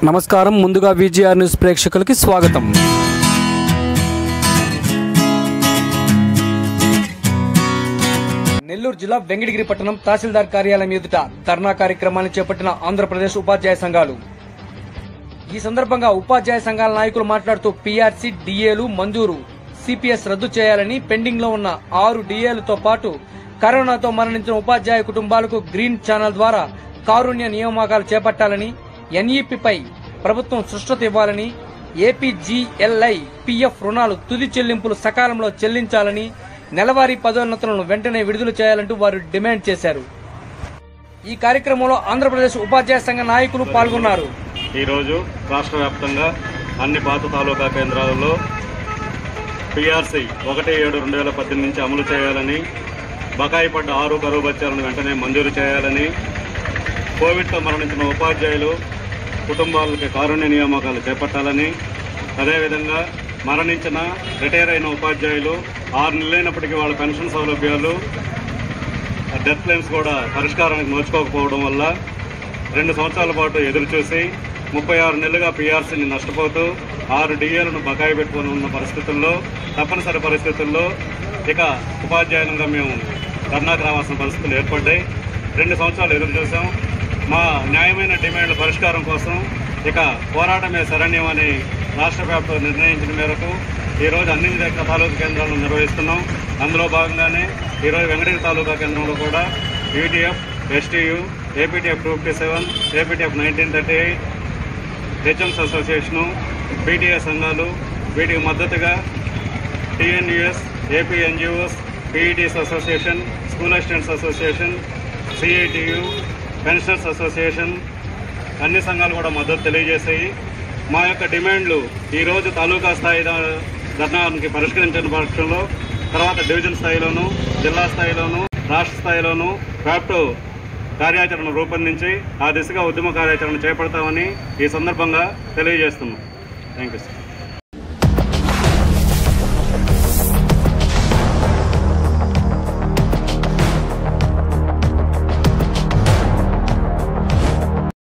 నమస్కారం. ముందుగా VGR news ప్రేక్షకులకి స్వాగతం. నెల్లూరు జిల్లా వెంకటగిరి పట్టణం తహసీల్దార్ కార్యాలయం ఎదుట ధర్నా కార్యక్రమాన్ని చేపట్టిన ఆంధ్రప్రదేశ్ ఉపాధ్యాయ సంఘాలు. ఈ సందర్భంగా ఉపాధ్యాయ సంఘాల నాయకులు మాట్లాడుతూ పీఆర్సీ డిఏలు మంజూరు, సిపిఎస్ రద్దు చేయాలని, పెండింగ్ లో ఉన్న 6 డిఏలతో పాటు కరోనాతో మరణించిన ఉపాధ్యాయ కుటుంబాలకు గ్రీన్ ఛానల్ ద్వారా కారుణ్య నియామకాలు చేపట్టాలని, ఎన్ఈపీపై ప్రభుత్వం స్పష్టత ఇవ్వాలని, ఏపీజీఎల్ఐ పీఎఫ్ రుణాలు తుది చెల్లింపులు సకాలంలో చెల్లించాలని, నెలవారీ పదోన్నతులను వెంటనే విడుదల చేయాలంటూ వారు డిమాండ్ చేశారు. ఈ కార్యక్రమంలో ఆంధ్రప్రదేశ్ ఉపాధ్యాయ సంఘ నాయకులు పాల్గొన్నారు. ఈ రోజు రాష్ట్ర వ్యాప్తంగా అన్ని పాత తాలూకా కేంద్రాలలో పీఆర్సీ 1/7/2018 నుంచి అమలు చేయాలని, బకాయి పడ్డ 6 కరువు బత్యాలను వెంటనే మంజూరు చేయాలని, కోవిడ్తో మరణించిన ఉపాధ్యాయులు కుటుంబాలకి కారుణ్య నియామకాలు చేపట్టాలని, అదేవిధంగా మరణించిన రిటైర్ అయిన ఉపాధ్యాయులు 6 నెలలైనప్పటికీ వాళ్ళ పెన్షన్ సౌలభ్యాలు, డెత్ క్లెయిమ్స్ కూడా పరిష్కారానికి నోచుకోకపోవడం వల్ల 2 సంవత్సరాల పాటు ఎదురుచూసి 36 నెలలుగా పీఆర్సీని నష్టపోతూ 6 డిఏలను బకాయి పెట్టుకుని ఉన్న పరిస్థితుల్లో, తప్పనిసరి పరిస్థితుల్లో ఇక ఉపాధ్యాయులంగా మేము ధర్నాకు రావాల్సిన పరిస్థితులు ఏర్పడ్డాయి. 2 సంవత్సరాలు ఎదురు చూసాం. మా న్యాయమైన డిమాండ్ల పరిష్కారం కోసం ఇక పోరాటమే శరణ్యం అని రాష్ట్ర వ్యాప్తంగా నిర్ణయించిన మేరకు ఈరోజు అన్ని తాలూకా కేంద్రాలను నిర్వహిస్తున్నాం. అందులో భాగంగానే ఈరోజు వెంకటగిరి తాలూకా కేంద్రంలో కూడా UTF, STU, APTF 257, APTF 1938, HMs association, PTA సంఘాలు, వీటికి మద్దతుగా TNUS, AP NGOs, PETs association, school assistants association, CITU, pensioners association అన్ని సంఘాలు కూడా మద్దతు తెలియజేశాయి. మా యొక్క డిమాండ్లు ఈరోజు తాలూకా స్థాయి ధర్నానికి పరిష్కరించిన పక్షంలో తర్వాత డివిజన్ స్థాయిలోనూ, జిల్లా స్థాయిలోనూ, రాష్ట్ర స్థాయిలోనూ వ్యాప్టు కార్యాచరణ రూపొందించి ఆ దిశగా ఉద్యమ కార్యాచరణ చేపడతామని ఈ సందర్భంగా తెలియజేస్తున్నాం. Thank you sir.